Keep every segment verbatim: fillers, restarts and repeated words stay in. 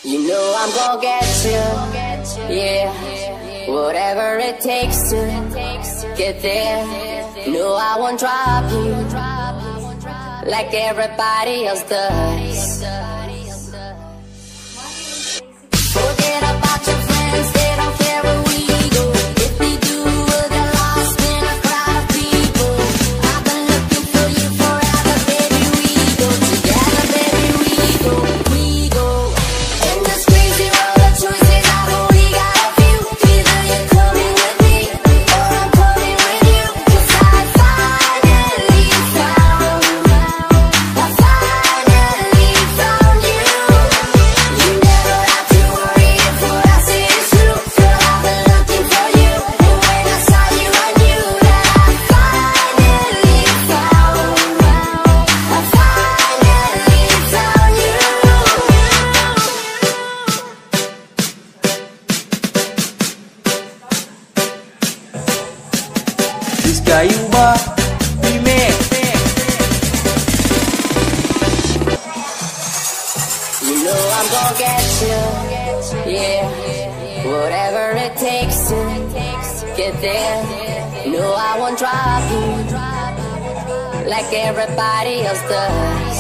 You know I'm gonna get you, yeah. Whatever it takes to get there. No, I won't drop you like everybody else does. Forget about your friends, they don't care where we go. If they do, we'll get lost in a crowd of people. I've been looking for you forever, baby. We go together, baby. We go, we go. In this crazy world of choices, I've only got a few. Either you're coming with me, or I'm coming with you. 'Cause I finally found, I finally found you. You never have to worry if what I say is true. Girl, I've been looking for you, and when I saw you, I knew that I finally found, I finally found you. Rizka Ayuba Remix. You know I'm gonna get you, yeah. Whatever it takes to get there. No, I won't drop you like everybody else does.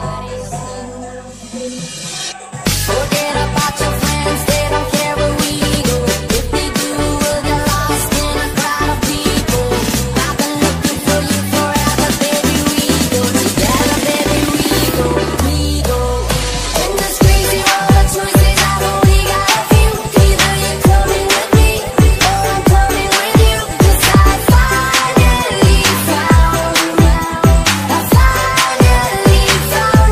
Forget about your friends, they don't care where we go. If they do, we'll get lost in a crowd of people. I've been looking for you forever, baby. We go together, baby. We go, we go. In this crazy world of choices, I've only got a few. Either you're coming with me, or I'm coming with you. 'Cause I finally found, I finally found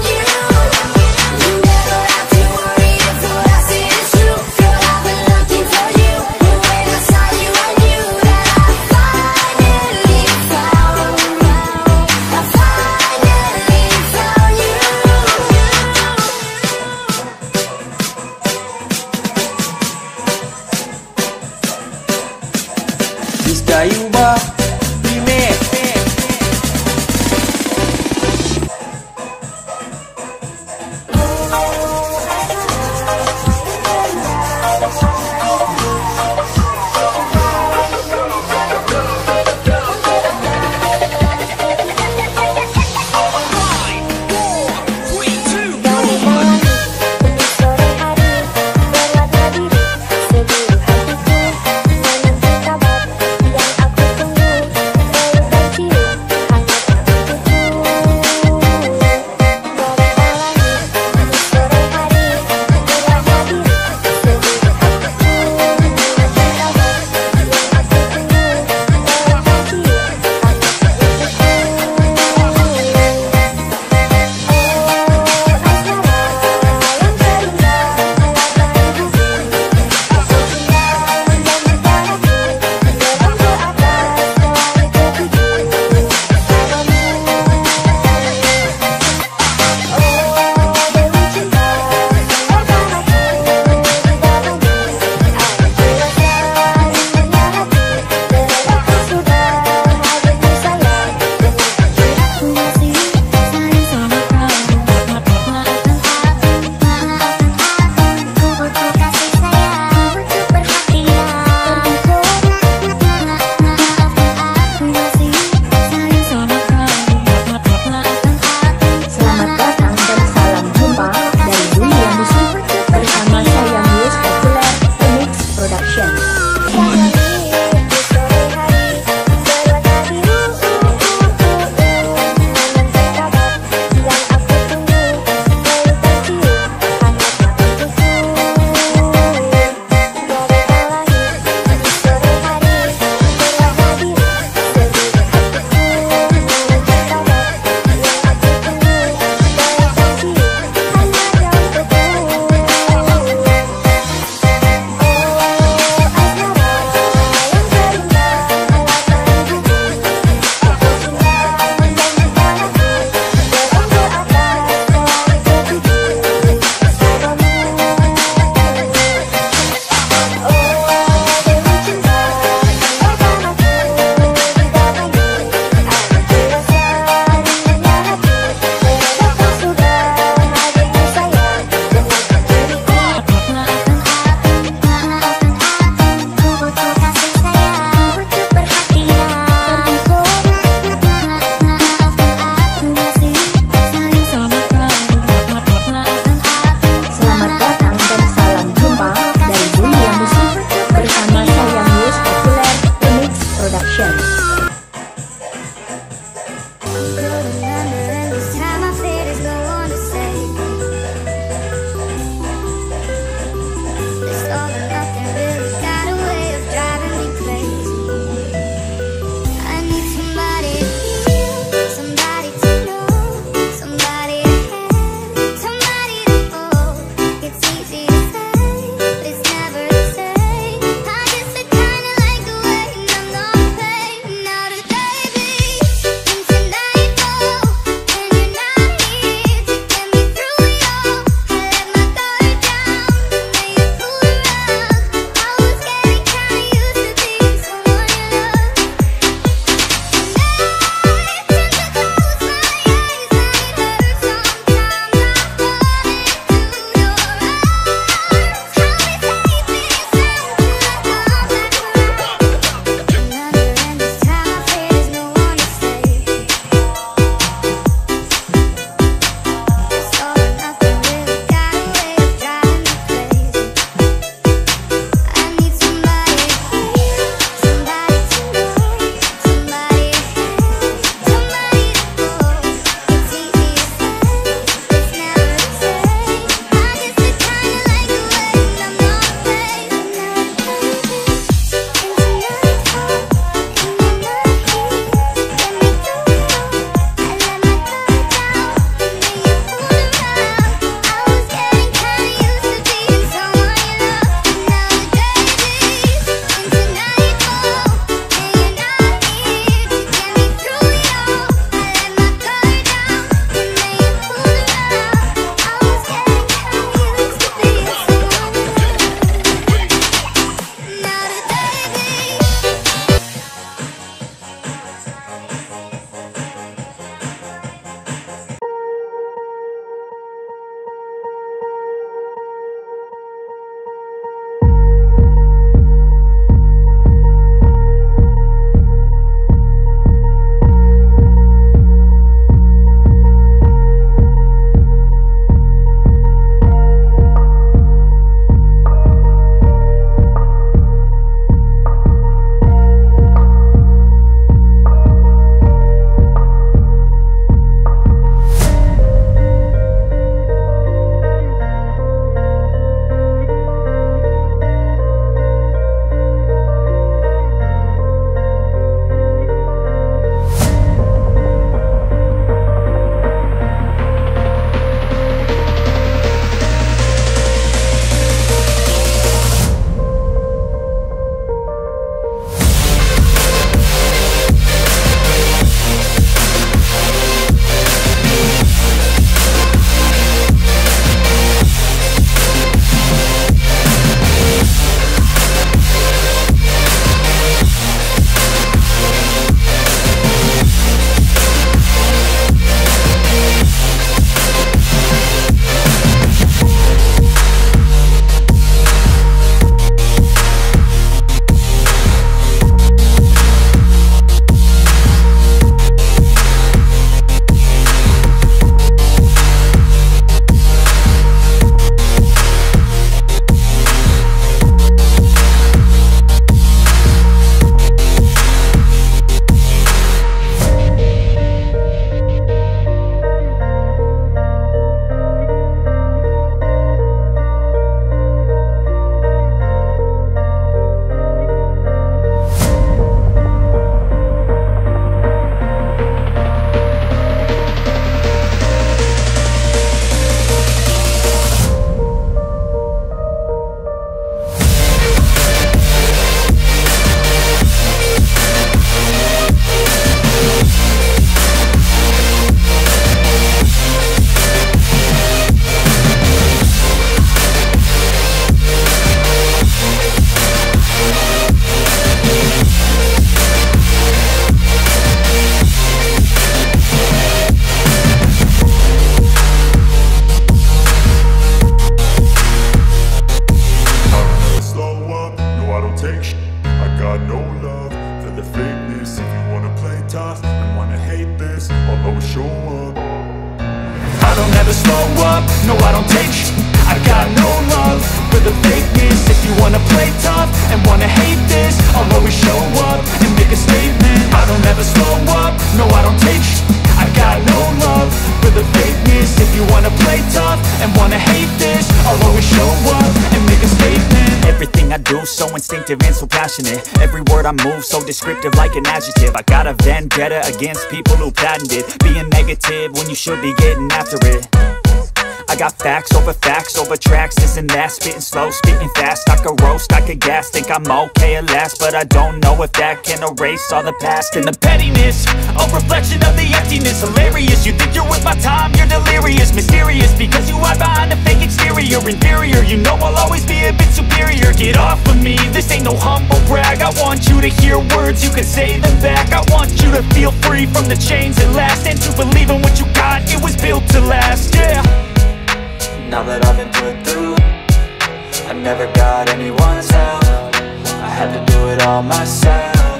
I do, so instinctive and so passionate. Every word I move, so descriptive like an adjective. I got a vendetta against people who patented being negative when you should be getting after it. I got facts over facts over tracks, this and that. Spitting slow, spitting fast, I could roast, I could gas. Think I'm okay at last, but I don't know if that can erase all the past. And the pettiness, a reflection of the emptiness. Hilarious, you think you're worth my time, you're delirious. Mysterious, because you hide behind a fake exterior. Inferior, you know I'll always be a bit superior. Get off of me, this ain't no humble brag. I want you to hear words, you can say them back. I want you to feel free from the chains that last, and to believe in what you got, it was built to last, yeah. Now that I've been put through, I never got anyone's help. I had to do it all myself.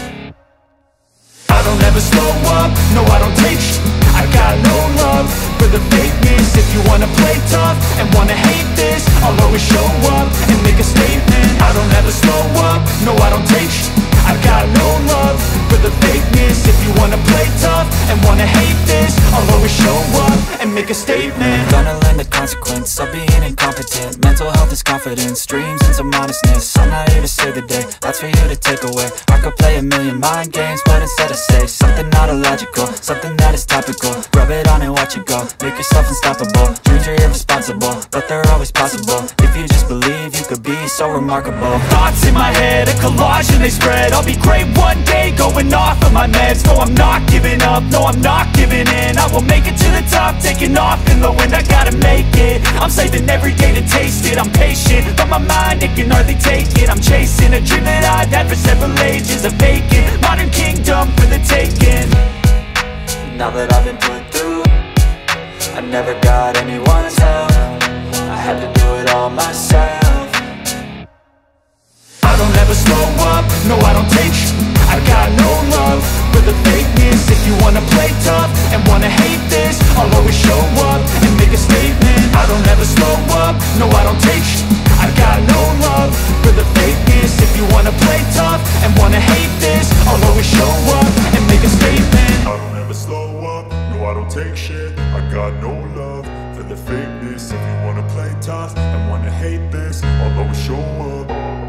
I don't ever slow up, no I don't take sh**. I got no love for the fakeness. If you wanna play tough and wanna hate this, I'll always show up and make a statement. I don't ever slow up, no I don't take sh**. I got no love for the fakeness. If you wanna play tough and wanna hate this, I'll always show up and make a statement. Gonna learn the consequence of being incompetent. Mental health is confidence, dreams and some honestness. I'm not here to save the day, that's for you to take away. I could play a million mind games, but instead I say something not illogical, something that is topical. Rub it on and watch it go, make yourself unstoppable. Dreams are irresponsible, but they're always possible. If you just believe, you could be so remarkable. Thoughts in my head, a collage and they spread. I'll be great one day, going off of my meds. No, I'm not giving up, no, I'm not giving in. I will make it to the top, taking off in the wind. I gotta make it, I'm saving every day to taste it. I'm patient, but my mind, it can hardly take it. I'm chasing a dream that I've had for several ages. A vacant, modern kingdom for the taking. Now that I've been put through, I never got anyone's help. I had to do it all myself. I don't ever slow up, no I don't take sh**. I got no love for the fakeness. If you wanna play tough and wanna hate this, I'll always show up and make a statement. I don't ever slow up, no I don't take sh**. I got no love for the fakeness. If you wanna play tough and wanna hate this, I'll always show up and make a statement. I don't ever slow up, no I don't take shit. I got no love for the fakeness. If you wanna play tough and wanna hate this, I'll always show up.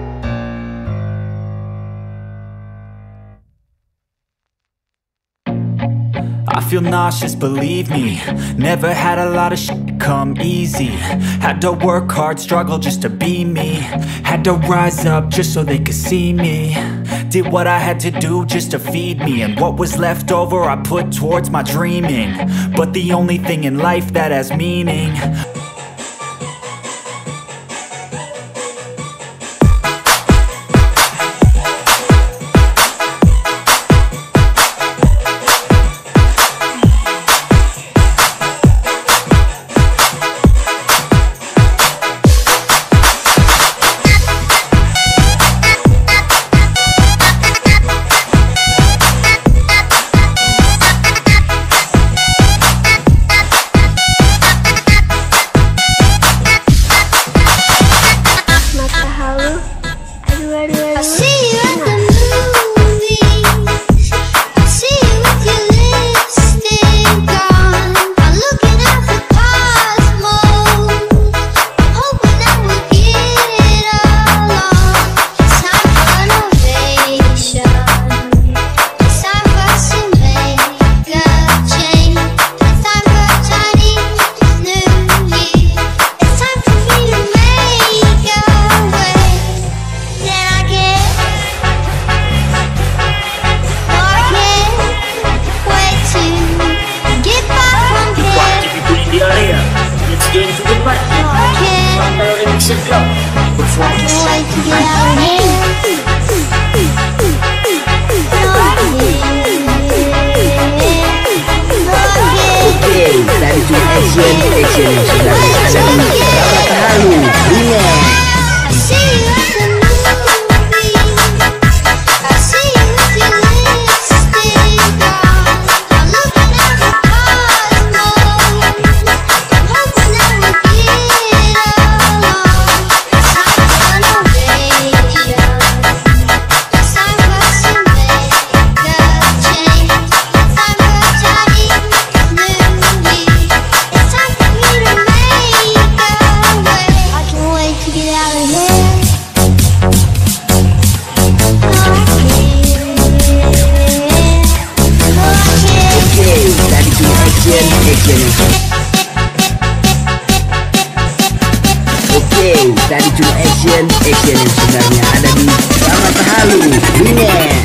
I feel nauseous, believe me. Never had a lot of shit come easy. Had to work hard, struggle just to be me. Had to rise up just so they could see me. Did what I had to do just to feed me, and what was left over I put towards my dreaming. But the only thing in life that has meaning Oke, tadi cuma action, action yang sebenarnya ada di Ramata Halu Remix.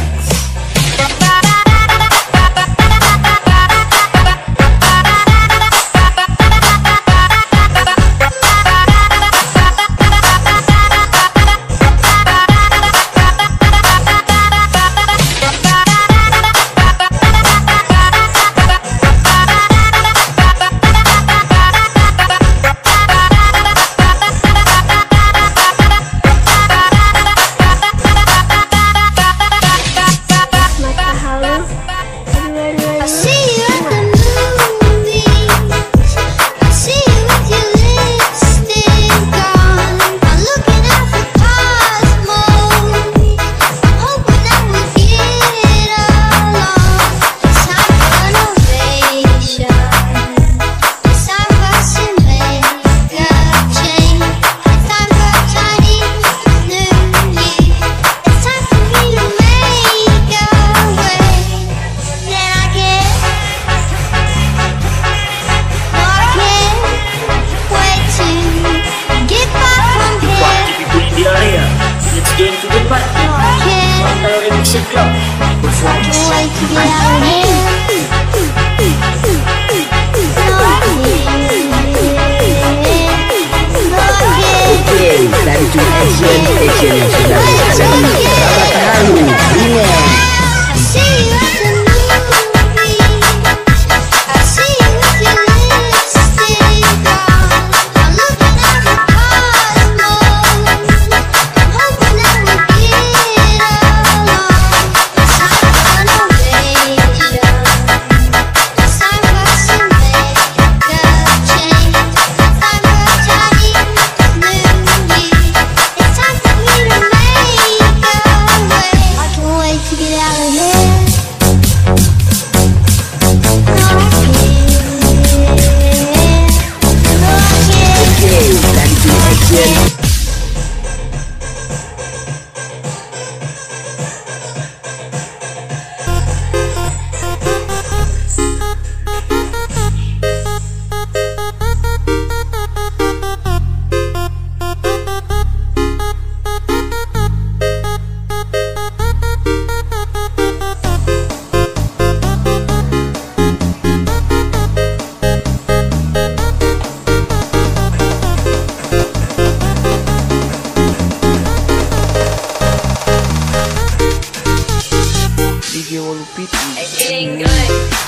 Feeling good,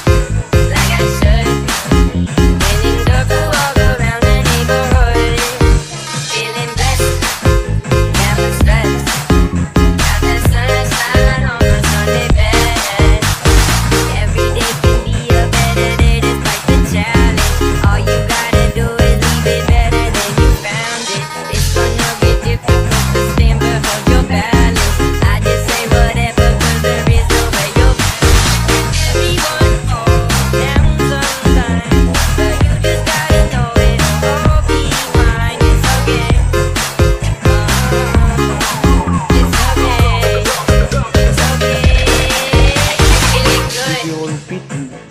like I should. Winning circle walk around the neighborhood. Feeling blessed, never stressed. Got the sunshine on my Sunday best. Every day can be a better day despite the challenge. All you gotta do is leave it better than you found it. It's gonna get difficult to stand but hold your balance. I just say whatever 'cause there is no way you'll everyone falls down sometimes, but you just gotta know it'll all be fine. It's okay. It's okay. It's okay. Feeling good.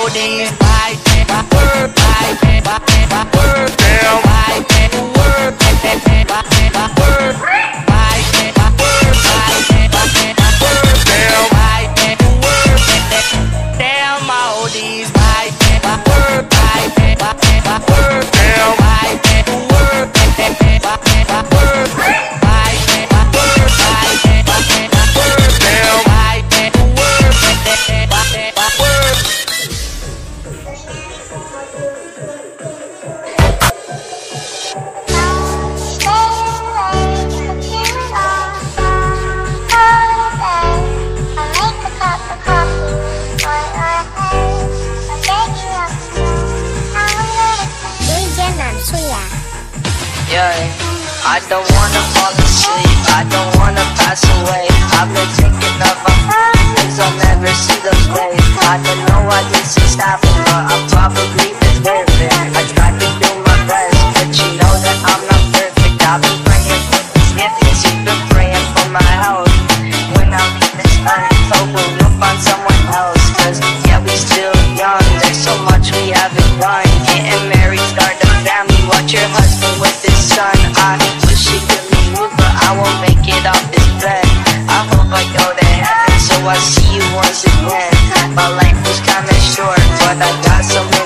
oldies. Bye, bye, word, bye, bye, bye, word, damn, bye, word, bye, bye, word, bye, bye, word, damn, bye, word, damn, oldies. Bye, bye, word, bye, bye, word, damn, bye, word, bye, word, bye, I don't wanna fall asleep, I don't wanna pass away. I've been thinking of a things I'll never see the place. I don't know why this is happening, but I probably deserve it. I try to do my best, but you know that I'm not perfect. I've been praying for this gift, cause you've been praying for my health. When I leave this earth, hope we'll find someone else. Cause yeah, we still young, there's so much we haven't done. Getting married, start a family, watch your husband with his son. I wish he could leave me, but I won't make it off this bed. I hope I go to heaven, so I see you once again. My life was kinda short, but I got some